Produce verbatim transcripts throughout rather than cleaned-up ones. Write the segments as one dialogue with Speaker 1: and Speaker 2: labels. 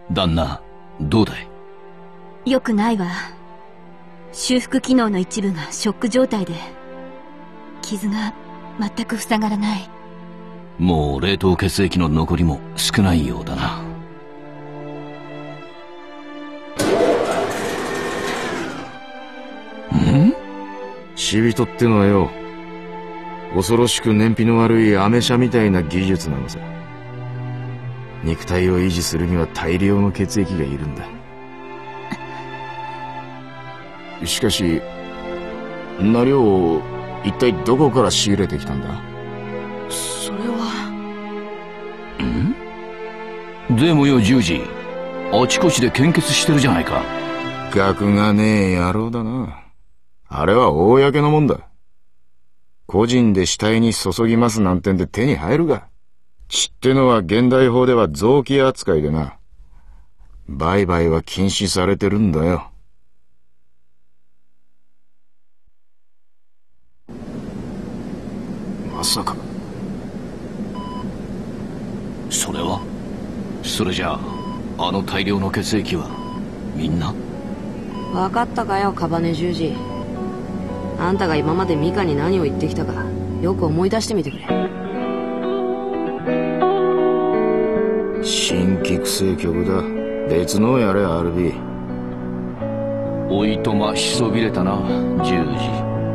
Speaker 1: 旦那、どうだい？
Speaker 2: よくないわ。修復機能の一部がショック状態で、傷が全く塞がらない。
Speaker 1: もう冷凍血液の残りも少ないようだな。ん？
Speaker 3: 死人ってのはよ、恐ろしく燃費の悪いアメ車みたいな技術なのさ。肉体を維持するには大量の血液がいるんだ。しかし、んな量を一体どこから仕入れてきたんだ？
Speaker 4: それは。
Speaker 1: ん？でもよ、十字。あちこちで献血してるじゃないか。
Speaker 3: 学がねえ野郎だな。あれは公のもんだ。個人で死体に注ぎますなんてんで手に入るが。血ってのは現代法では臓器扱いでな。売買は禁止されてるんだよ。まさか。
Speaker 1: それは？それじゃあ、あの大量の血液はみんな？
Speaker 4: 分かったかよ、カバネ十字。あんたが今までミカに何を言ってきたかよく思い出してみてくれ。
Speaker 3: 新規くせえ曲だ。別のやれ アールビー。
Speaker 1: おいとましそびれたな、十字。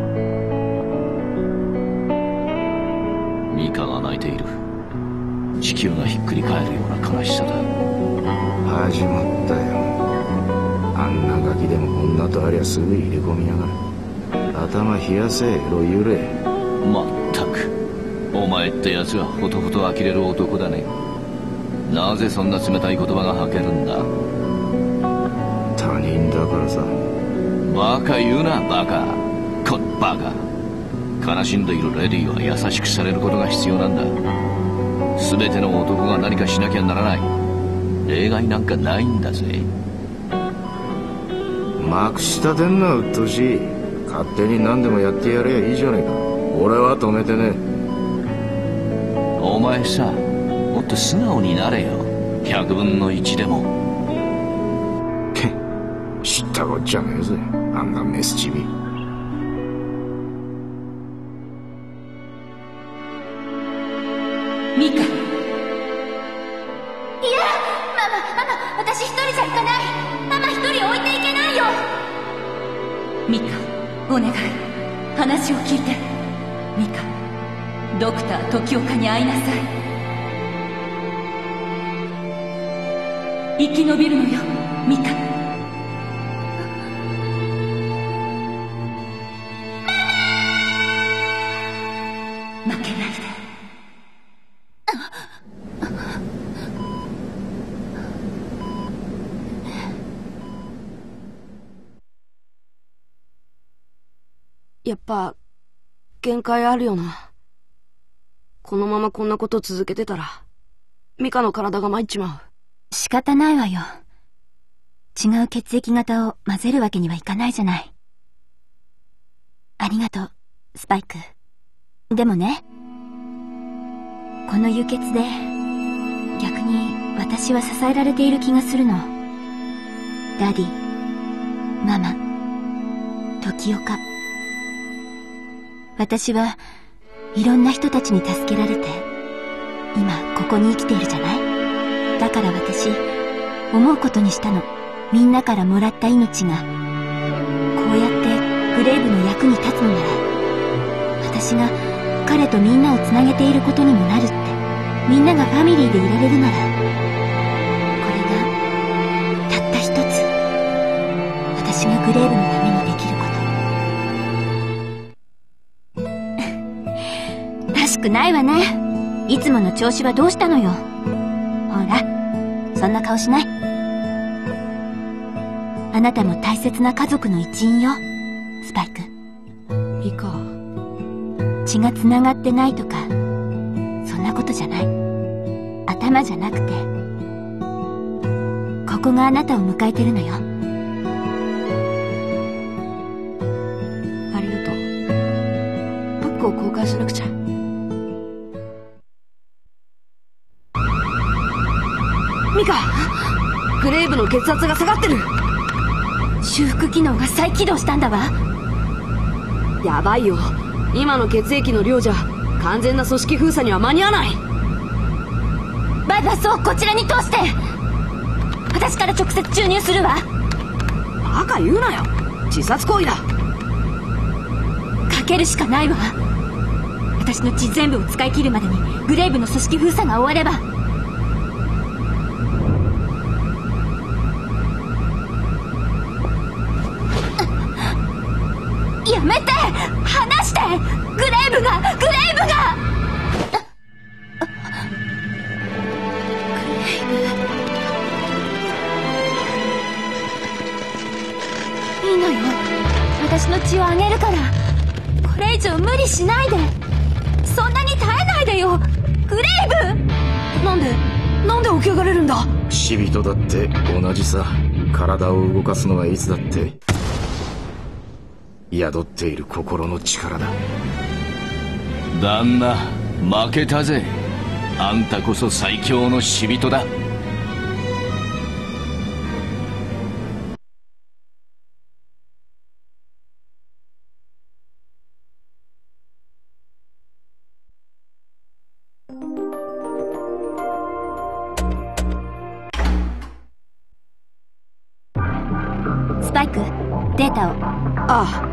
Speaker 1: ミカが泣いている。地球がひっくり返るような悲しさだ。
Speaker 3: 始まったよ。あんなガキでも女とありゃすぐ入れ込みやがる。頭冷やせ、エロ幽霊。
Speaker 1: まったく、お前ってやつはほとほと呆れる男だね。なぜそんな冷たい言葉が吐けるんだ？
Speaker 3: 他人だからさ。
Speaker 1: バカ言うな、バカ。このバカ。悲しんでいるレディーは優しくされることが必要なんだ。全ての男が何かしなきゃならない。例外なんかないんだぜ。
Speaker 3: まくし立てんな、うっとうしい。勝手に何でもやってやればいいじゃねえか。俺は止めてね。
Speaker 1: お前さ、もっと素直になれよ。百分の一でも。
Speaker 3: けっ、知ったこっちゃねえぜ、あんなメスチビ。
Speaker 2: ミカ。いや、ママ、ママ、私一人じゃ行かない。ママ一人置いていけないよ。ミカ、お願い、話を聞いて。ミカ、ドクター時岡に会いなさい。生き延びるのよ、ミカ。負けないで。
Speaker 4: やっぱ限界あるよな。このままこんなこと続けてたらミカの体が参っちまう。
Speaker 2: 仕方ないわよ。違う血液型を混ぜるわけにはいかないじゃない。ありがとう、スパイク。でもね、この輸血で逆に私は支えられている気がするの。ダディ、ママ、時岡。私はいろんな人たちに助けられて今ここに生きているじゃない。だから私思うことにしたの。みんなからもらった命がこうやってグレーブの役に立つのなら、私が彼とみんなをつなげていることにもなるって。みんながファミリーでいられるなら、これがたった一つ私がグレーブのためにできること。らしくないわね。いつもの調子はどうしたのよ。ほら、そんな顔しない。あなたも大切な家族の一員よ、スパイク。
Speaker 4: ミカ。
Speaker 2: 血がつながってないとかそんなことじゃない。頭じゃなくてここがあなたを迎えてるのよ。
Speaker 4: ありがとう。パックを交換しなくちゃ。ミカ、 グレイブの血圧が下がってる。
Speaker 2: 修復機能が再起動したんだわ。
Speaker 4: やばいよ。今の血液の量じゃ完全な組織封鎖には間に合わない。
Speaker 2: バイパスをこちらに通して。私から直接注入するわ。
Speaker 4: バカ言うなよ。自殺行為だ。
Speaker 2: かけるしかないわ。私の血全部を使い切るまでにグレイブの組織封鎖が終われば。やめて！離して！グレイブが！グレイブが！いいのよ。私の血をあげるから。これ以上無理しないで。そんなに耐えないでよ。グレイブ！
Speaker 4: なんでなんで起き上がれるんだ？
Speaker 3: 死人だって同じさ。体を動かすのはいつだって宿っている心の力だ。
Speaker 1: 旦那、負けたぜ。あんたこそ最強の死人だ。
Speaker 2: スパイク、データを。
Speaker 4: ああ。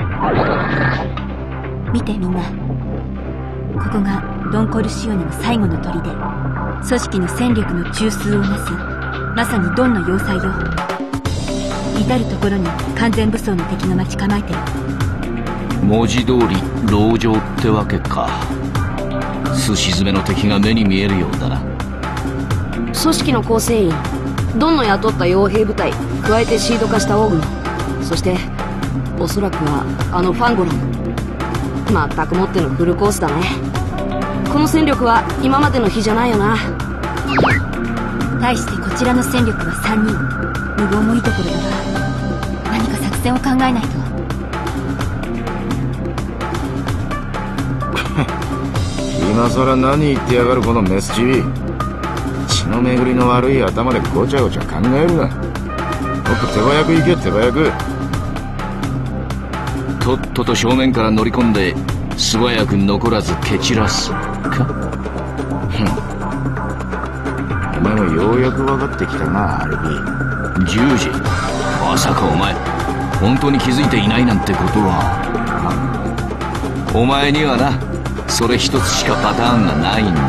Speaker 2: 見てみんな。ここがドン・コルシオネの最後の砦。組織の戦力の中枢をなすまさにドンの要塞よ。至る所に完全武装の敵が待ち構えてる。
Speaker 1: 文字通り籠城ってわけか。すし詰めの敵が目に見えるようだな。
Speaker 4: 組織の構成員、ドンの雇った傭兵部隊、加えてシード化したオーグノ、そしておそらくはあのファンゴラン。まったくもってのフルコースだね。この戦力は今までの比じゃないよな。
Speaker 2: 対してこちらの戦力はさんにん。無謀もいいところだが、何か作戦を考えないと。
Speaker 3: 今さら何言ってやがるこのメスチビ。血の巡りの悪い頭でごちゃごちゃ考えるな。もっと手早く行け手早く。
Speaker 1: とっとと正面から乗り込んで素早く残らず蹴散らすか。
Speaker 3: お前もようやく分かってきたな、アルビー。
Speaker 1: じゅうじ。まさかお前本当に気づいていないなんてことは。お前にはな、それ一つしかパターンがないんだ。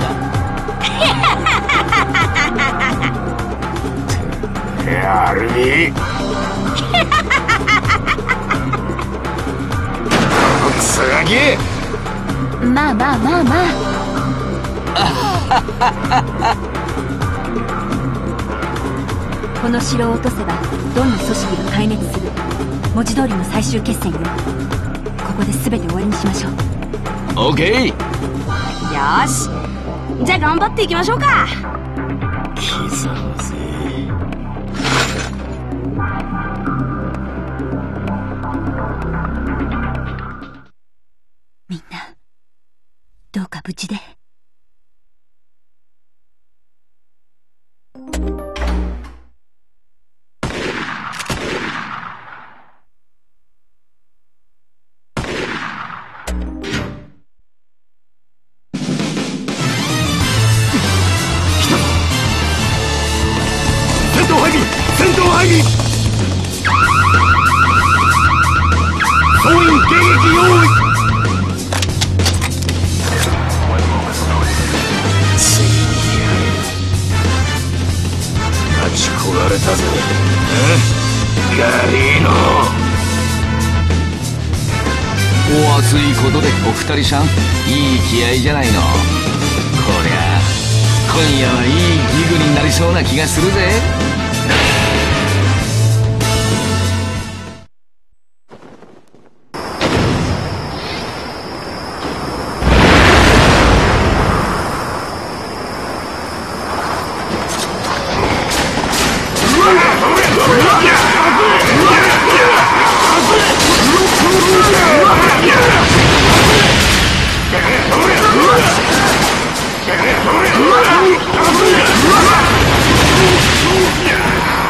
Speaker 3: てアルビークソガキ。
Speaker 2: まあまあまあまあ。この城を落とせばどんな組織が壊滅する。文字通りの最終決戦よ。ここで全て終わりにしましょう。
Speaker 1: オッケー。
Speaker 4: よーし、じゃあ頑張っていきましょうか。
Speaker 3: 刻むぜ。
Speaker 2: みんなどうか無事で。
Speaker 3: 戦闘配備戦闘配備総員迎撃用意。ついに待ち焦がれたぜ。ガリーノ。
Speaker 1: お熱いことでお二人さんいい気合いじゃないの。こりゃ今夜はいいギグになりそうな気がするぜ。
Speaker 3: うわっ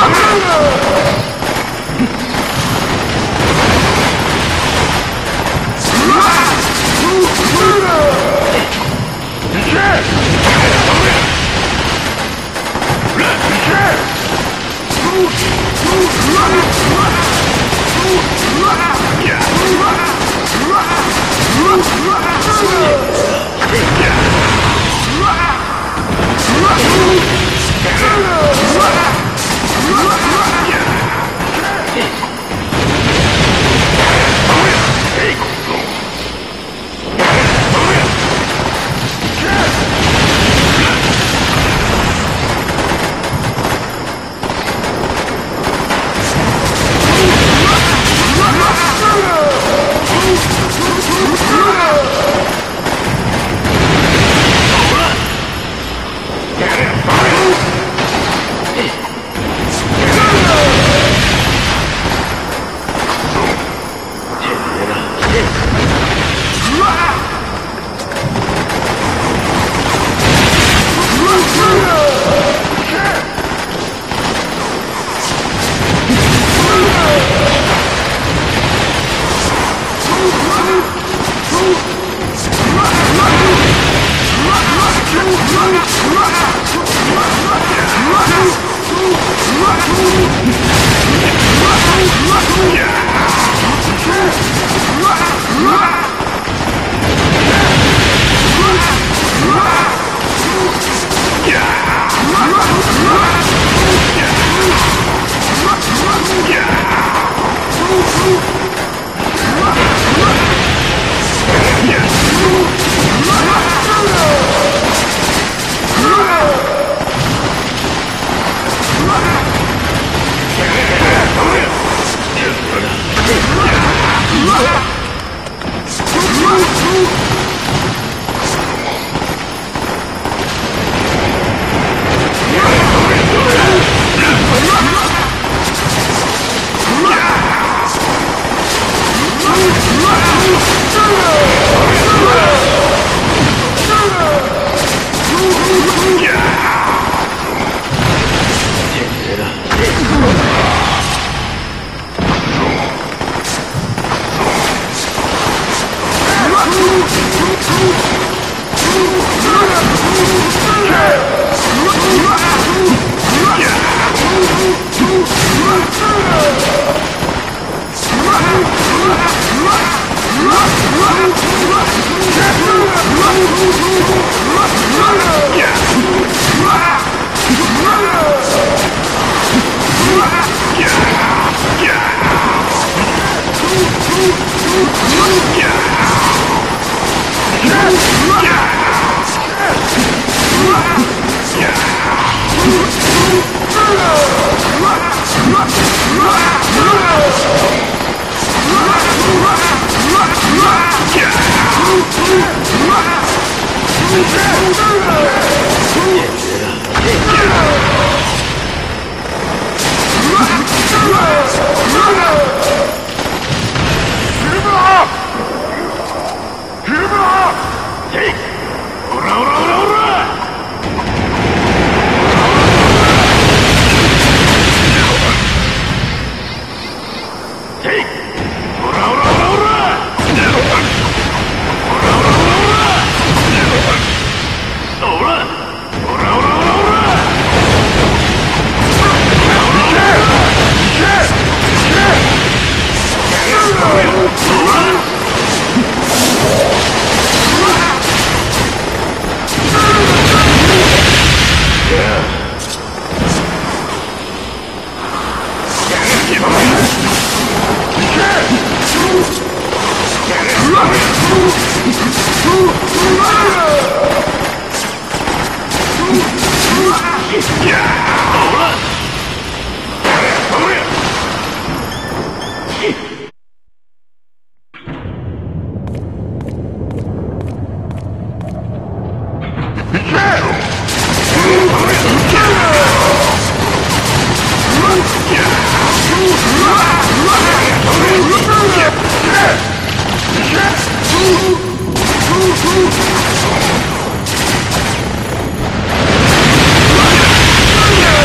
Speaker 3: Yeah!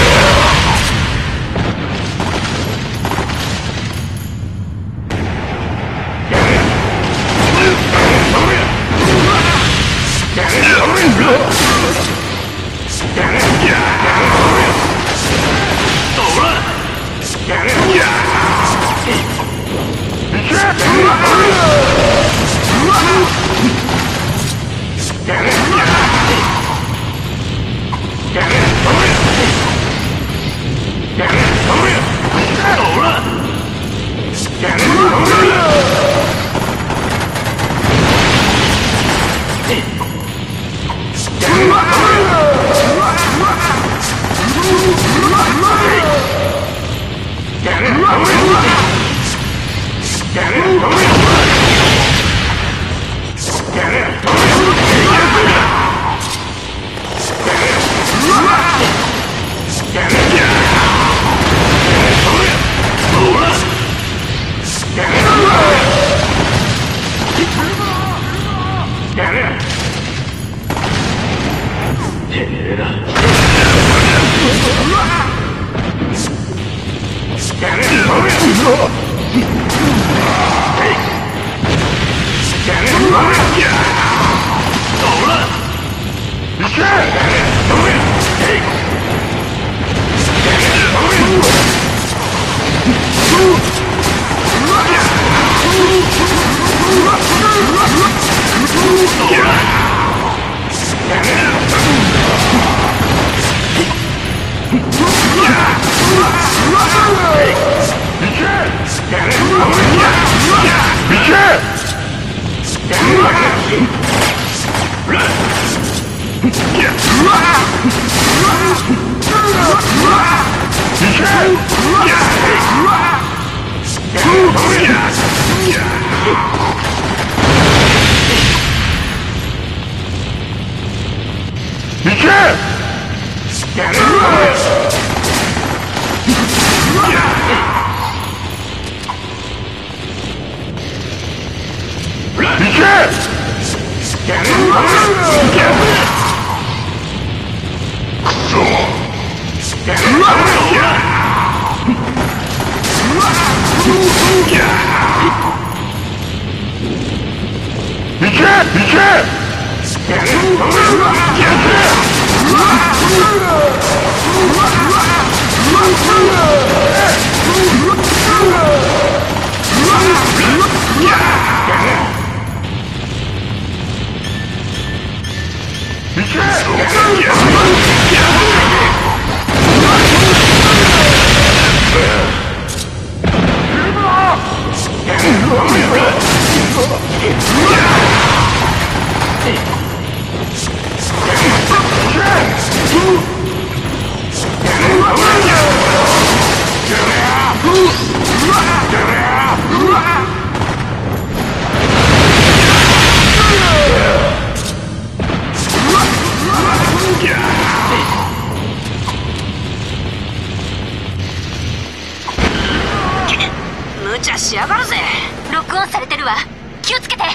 Speaker 2: 無茶しやがるぜ。ロックオンされてるわ。気をつけて。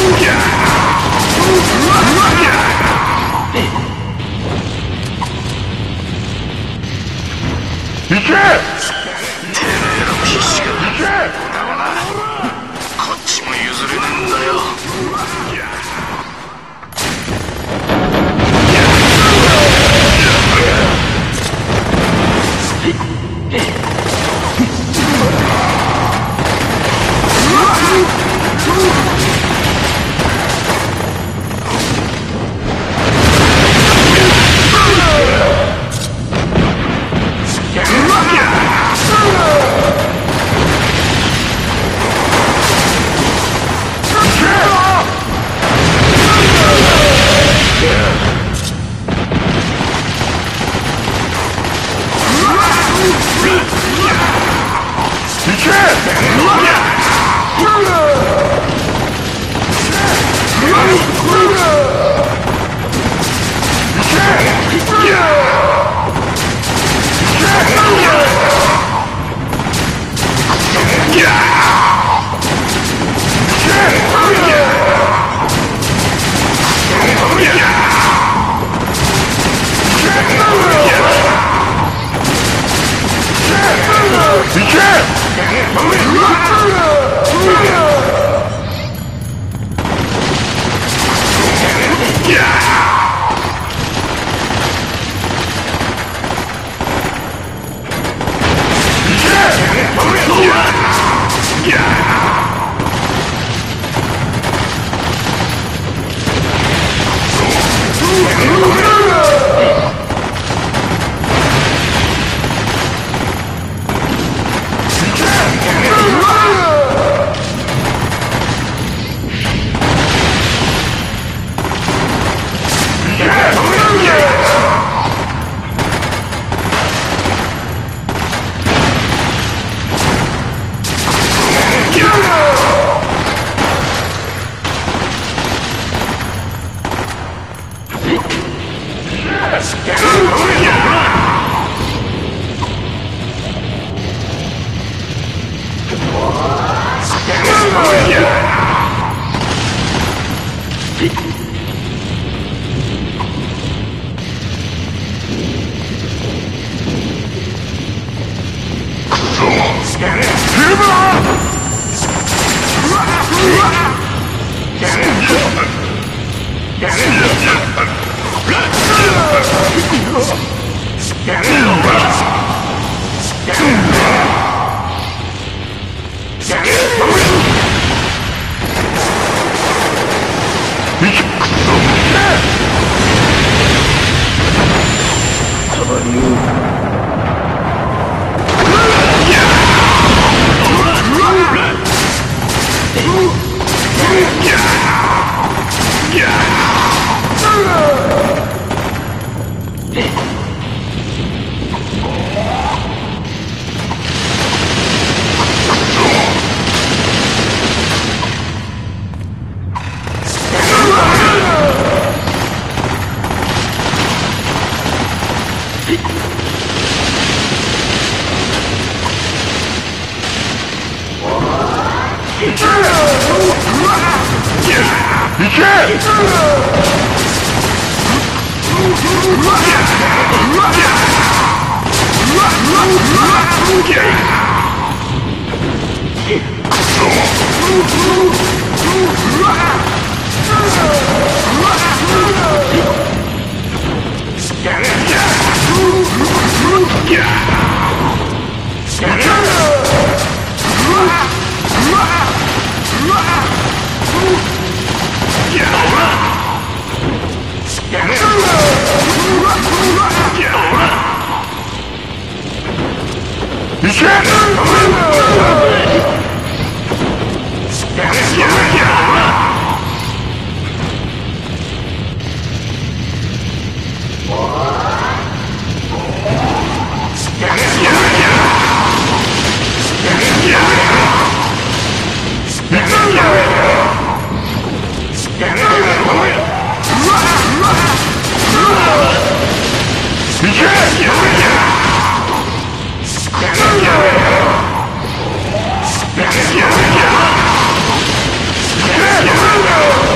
Speaker 5: Yeah!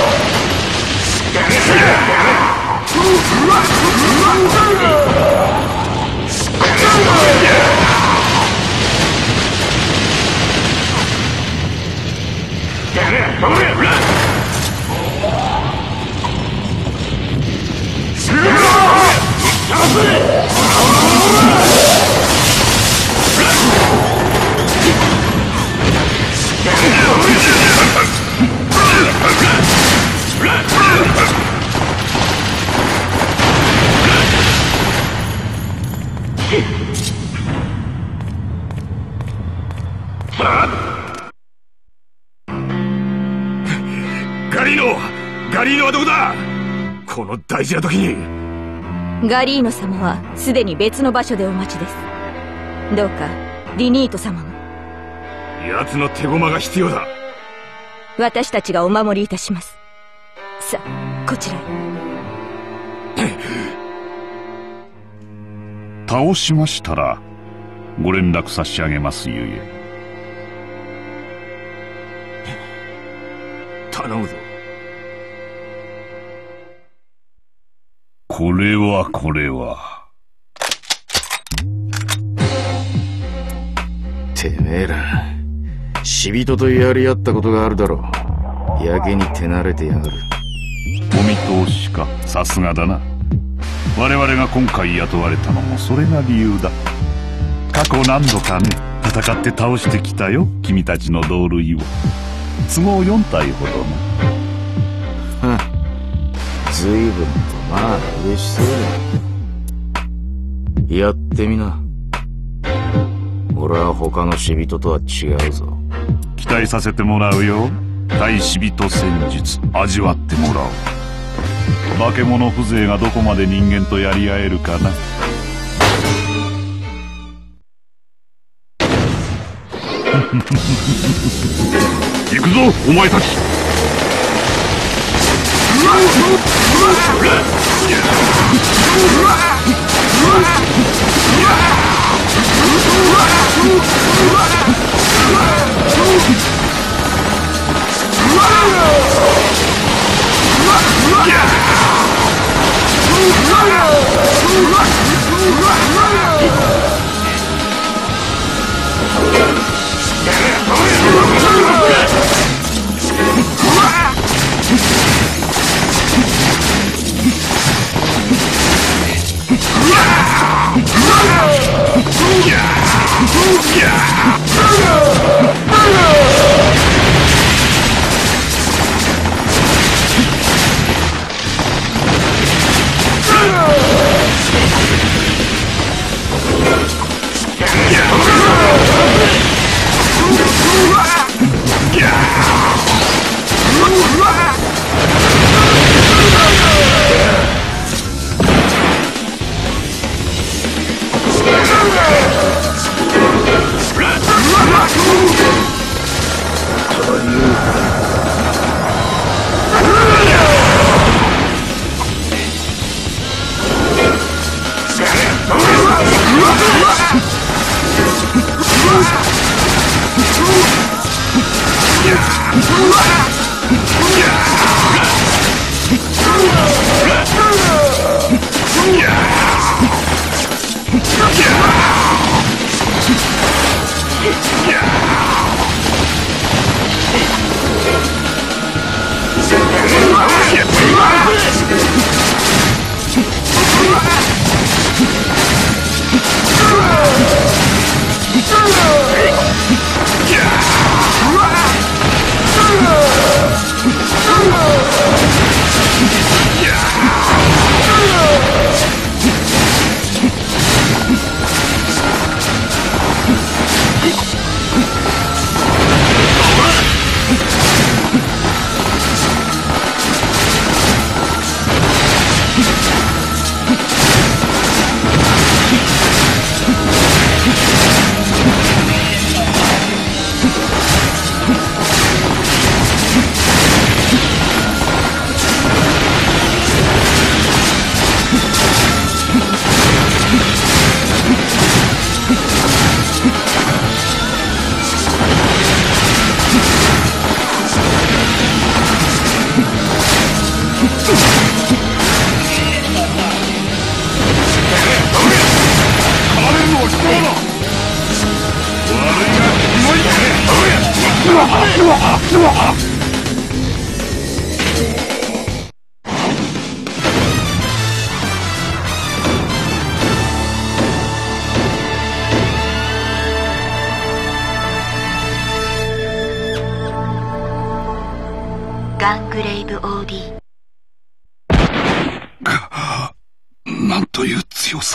Speaker 3: ガリーノガリーノはどこだ。この大事な時に。
Speaker 2: ガリーノ様はすでに別の場所でお待ちです。どうかリニート様も。
Speaker 3: 奴の手駒が必要だ。
Speaker 2: 私たちがお守りいたします。さあこちらへ。
Speaker 5: 倒しましたらご連絡差し上げますゆえ。
Speaker 3: 頼むぞ。
Speaker 5: これはこれは。
Speaker 3: てめえら死人とやり合ったことがあるだろう。やけに手慣れてやがる。
Speaker 5: お見通しか。さすがだな。我々が今回雇われたのもそれが理由だ。過去何度かね、戦って倒してきたよ、君たちの同類を。都合よん体ほどな。
Speaker 3: はっ、随分とまあ嬉しそうだ。やってみな。俺は他の死人とは違うぞ。
Speaker 5: 期待させてもらうよ。対死人戦術味わってもらおう。化け物風情がどこまで人間とやり合えるかな。行くぞお前たち。
Speaker 2: ガングレイブ オーディー。
Speaker 5: なんという強さ。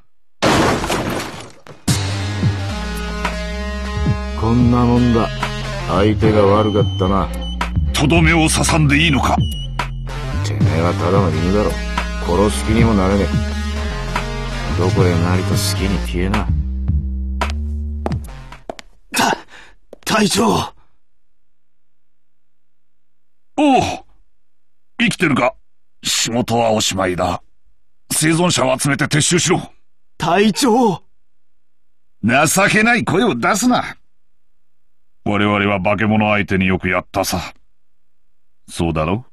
Speaker 3: こんなもんだ。相手が悪かったな。
Speaker 5: とどめを刺さんでいいのか。
Speaker 3: てめえはただの犬だろ。殺す気にもなれねえ。どこへなりと好きに消えな。
Speaker 1: た、隊長。
Speaker 5: おう、生きてるか。仕事はおしまいだ。生存者を集めて撤収しろ。
Speaker 1: 隊長。
Speaker 5: 情けない声を出すな。我々は化け物相手によくやったさ。そうだろ？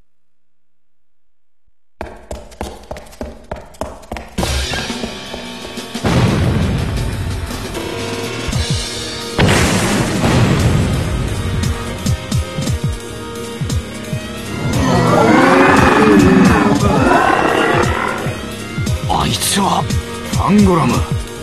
Speaker 1: あいつはファンゴラム。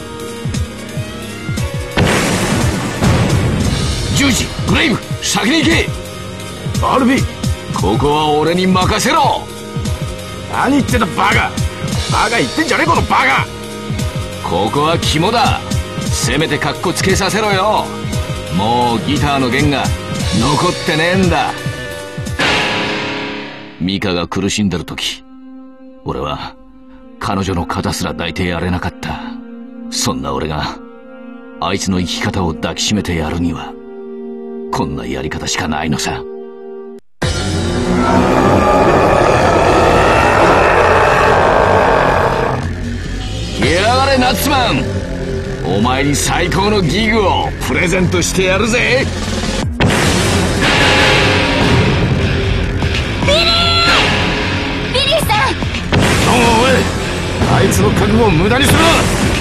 Speaker 1: ジュージ、グレイブ、先に行け。
Speaker 3: アルビー、
Speaker 1: ここは俺に任せろ。
Speaker 3: 何言ってんだバカ。バカ言ってんじゃねえこのバカ。
Speaker 1: ここは肝だ。せめてカッコつけさせろよ。もうギターの弦が残ってねえんだ。ミカが苦しんでる時、俺は彼女の肩すら抱いてやれなかった。そんな俺があいつの生き方を抱きしめてやるにはこんなやり方しかないのさ。来やがれナッツマン。お前に最高のギグをプレゼントしてやるぜ。
Speaker 2: ビリービリーさん。
Speaker 3: おい、あいつの覚悟を無駄にするな。